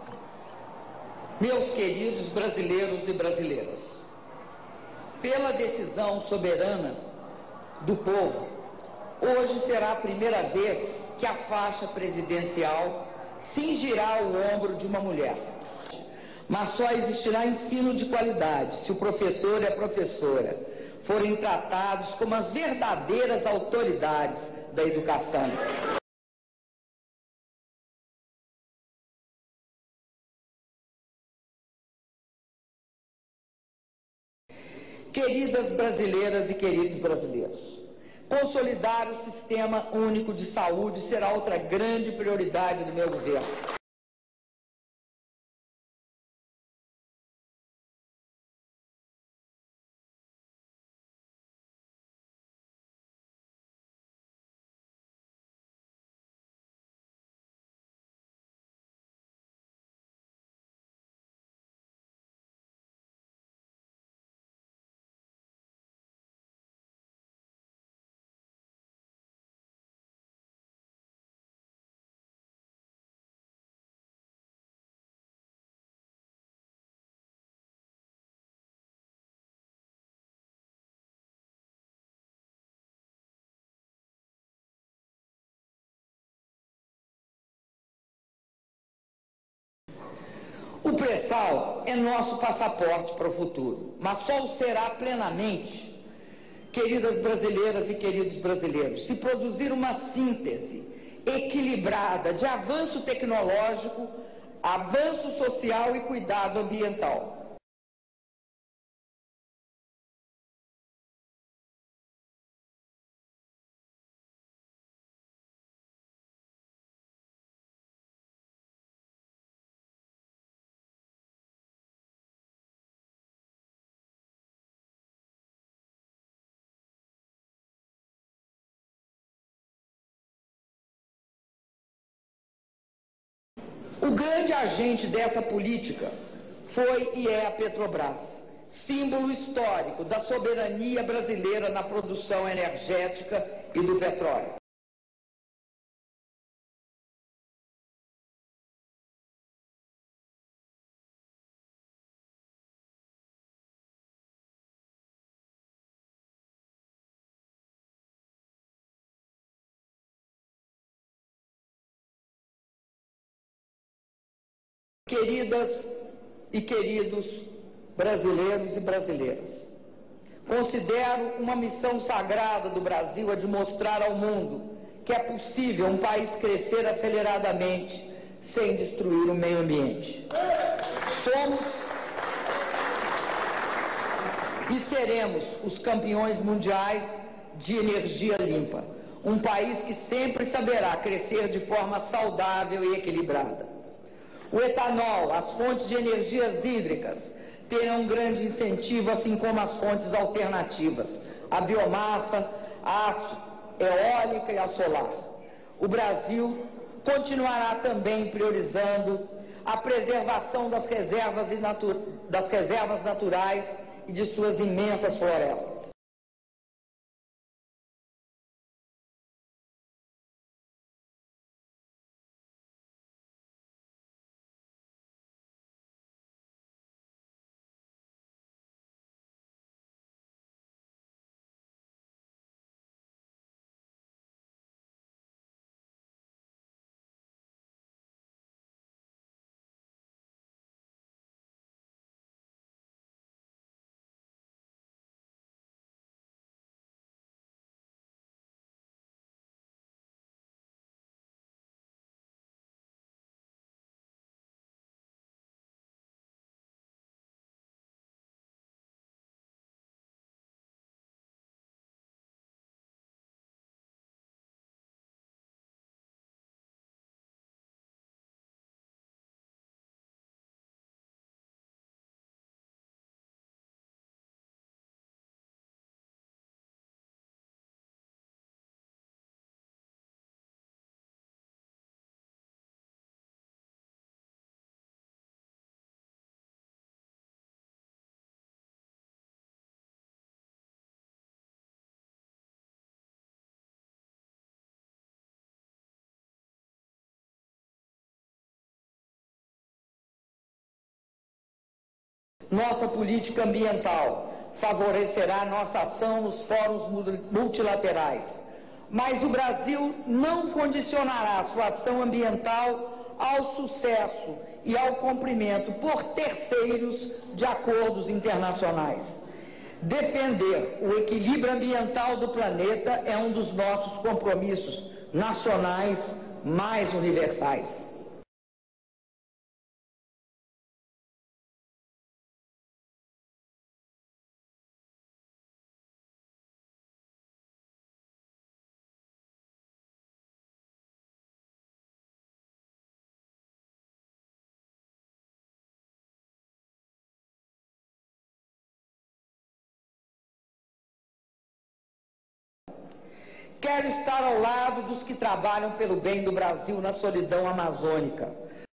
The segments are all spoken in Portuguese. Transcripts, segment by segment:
Meus queridos brasileiros e brasileiras, pela decisão soberana do povo, hoje será a primeira vez que a faixa presidencial cingirá o ombro de uma mulher. Mas só existirá ensino de qualidade se o professor e a professora forem tratados como as verdadeiras autoridades da educação. Queridas brasileiras e queridos brasileiros, consolidar o Sistema Único de Saúde será outra grande prioridade do meu governo. O pré-sal é nosso passaporte para o futuro, mas só o será plenamente, queridas brasileiras e queridos brasileiros, se produzir uma síntese equilibrada de avanço tecnológico, avanço social e cuidado ambiental. O grande agente dessa política foi e é a Petrobras, símbolo histórico da soberania brasileira na produção energética e do petróleo. Queridas e queridos brasileiros e brasileiras, considero uma missão sagrada do Brasil a de mostrar ao mundo que é possível um país crescer aceleradamente sem destruir o meio ambiente. Somos e seremos os campeões mundiais de energia limpa, um país que sempre saberá crescer de forma saudável e equilibrada. O etanol, as fontes de energias hídricas terão um grande incentivo, assim como as fontes alternativas, a biomassa, a eólica e a solar. O Brasil continuará também priorizando a preservação das reservas naturais e de suas imensas florestas. Nossa política ambiental favorecerá nossa ação nos fóruns multilaterais. Mas o Brasil não condicionará sua ação ambiental ao sucesso e ao cumprimento por terceiros de acordos internacionais. Defender o equilíbrio ambiental do planeta é um dos nossos compromissos nacionais mais universais. Quero estar ao lado dos que trabalham pelo bem do Brasil na solidão amazônica.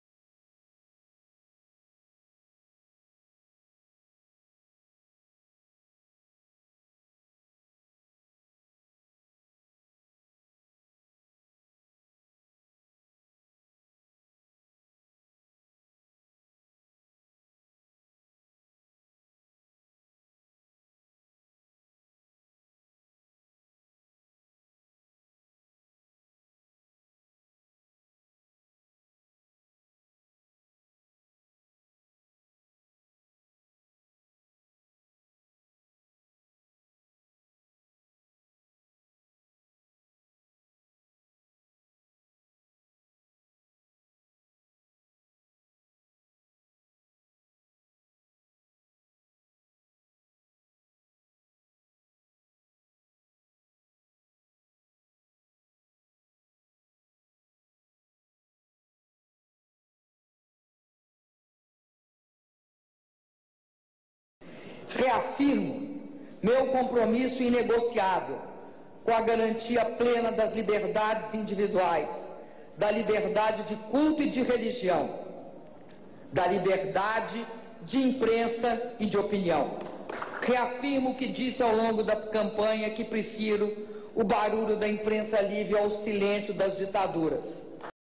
Reafirmo meu compromisso inegociável com a garantia plena das liberdades individuais, da liberdade de culto e de religião, da liberdade de imprensa e de opinião. Reafirmo o que disse ao longo da campanha, que prefiro o barulho da imprensa livre ao silêncio das ditaduras.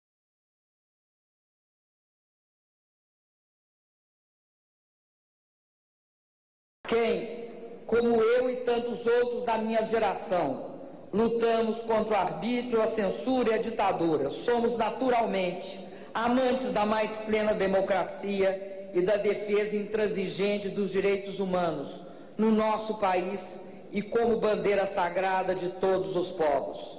Quem, como eu e tantos outros da minha geração, lutamos contra o arbítrio, a censura e a ditadura, somos naturalmente amantes da mais plena democracia e da defesa intransigente dos direitos humanos no nosso país e como bandeira sagrada de todos os povos.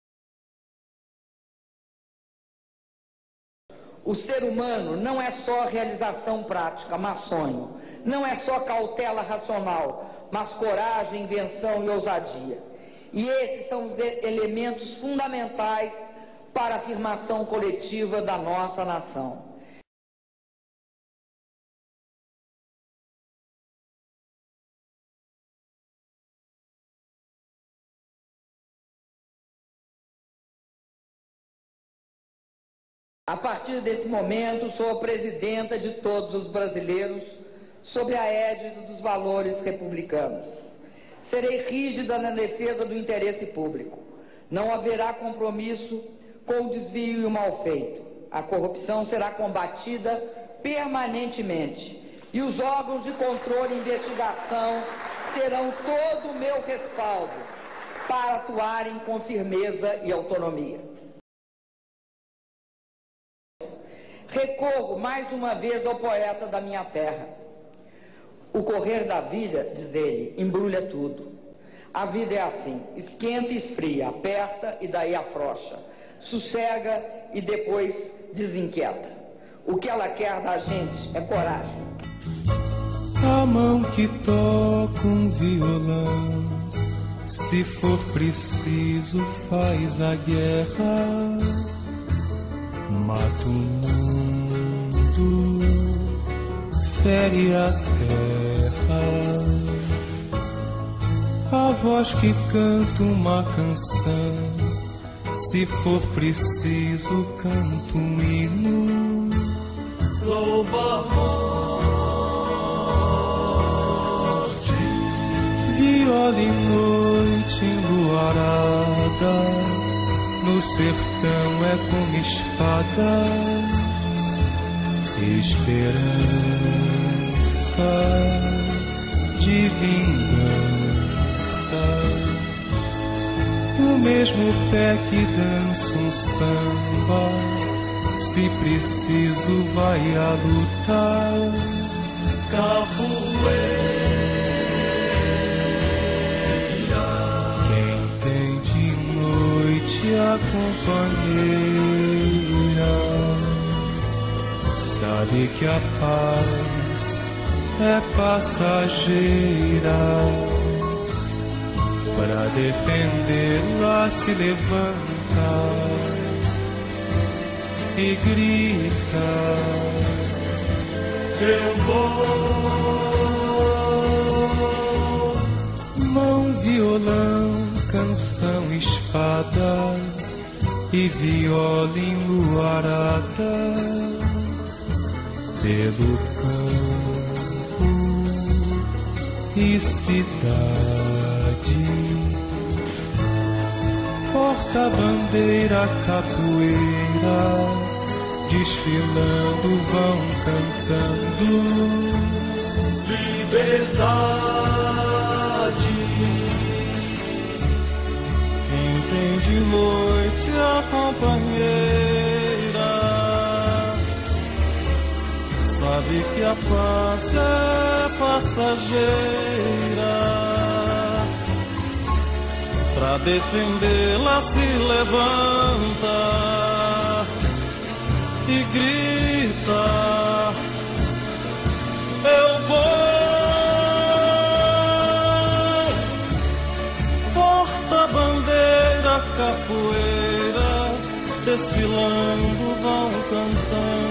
O ser humano não é só realização prática, mas sonho. Não é só cautela racional, mas coragem, invenção e ousadia. E esses são os elementos fundamentais para a afirmação coletiva da nossa nação. A partir desse momento, sou a presidenta de todos os brasileiros, sob a égide dos valores republicanos. Serei rígida na defesa do interesse público. Não haverá compromisso com o desvio e o mal feito. A corrupção será combatida permanentemente e os órgãos de controle e investigação terão todo o meu respaldo para atuarem com firmeza e autonomia. Recorro mais uma vez ao poeta da minha terra. O correr da vida, diz ele, embrulha tudo. A vida é assim, esquenta e esfria, aperta e daí afrouxa, sossega e depois desinquieta. O que ela quer da gente é coragem. A mão que toca um violão, se for preciso faz a guerra, mata o mundo, fere a terra. A voz que canta uma canção, se for preciso canto um hino. Louva a morte, viola em noite enluarada, no sertão é como espada, esperança. de vingança. O mesmo pé que dança um samba, se preciso vai a lutar. Capoeira. Quem tem de noite a companheira sabe que a paz é passageira. Para defendê-la se levanta e grita: eu vou. Mão, violão, canção, espada e viola enluarada pelo campo e cidade. Porta-bandeira, capoeira, desfilando vão cantando liberdade. Quem tem de noite a companheira sabe que a paz é passageira. Pra defendê-la se levanta e grita: eu vou. Porta-bandeira, capoeira, desfilando vão cantando